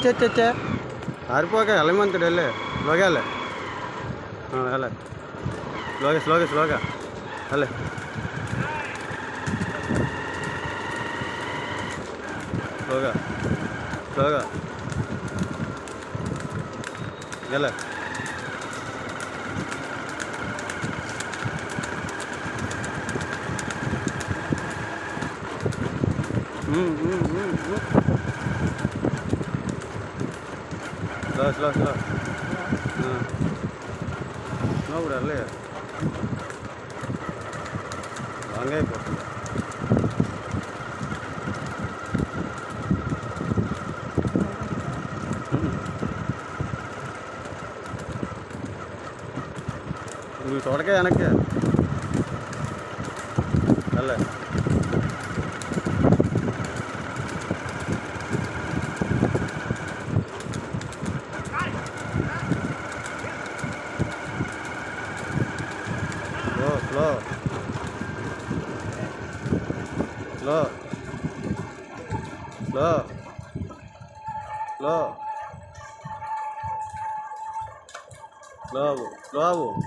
चे हारिपोक एलमंतुडु स्लोगा स्लोगा स्लोगा स्लोगा अले स्लोगा स्लोगा गले स्लो स्लो स्लो नो अल्ले लांग చూడకే వెనక్కి అల్లే slow slow slow slow slow slow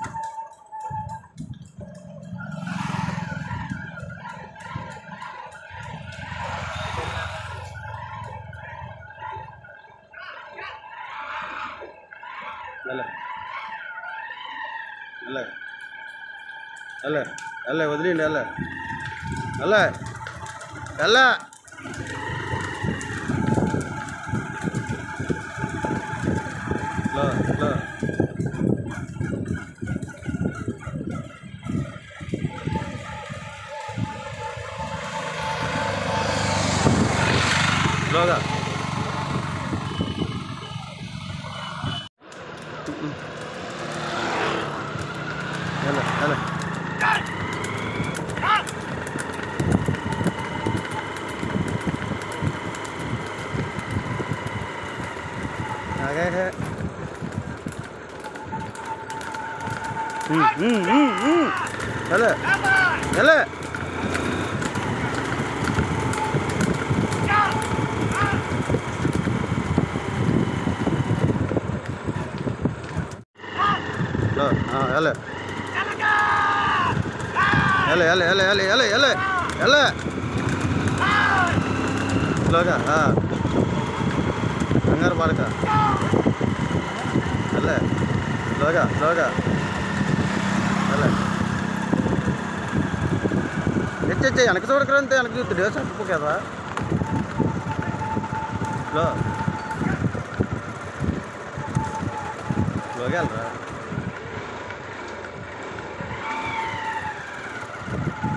అల్లే అల్లే అల్లే వదిలేండి అల్లే అల్లే అల్లే స్లో స్లోగా అల్లే అల్లే आगे है चले चले हाँ चले चले चले चले चले चले चले चले स्लोगा हाँ कंगारू पड़का अल्ले स्लोगा स्लोगा अल्ले चे వెనక చూడకరంతే వెనక చూస్తాడు చచ్చిపో కదా స్లో స్లోగా వెళ్ళరా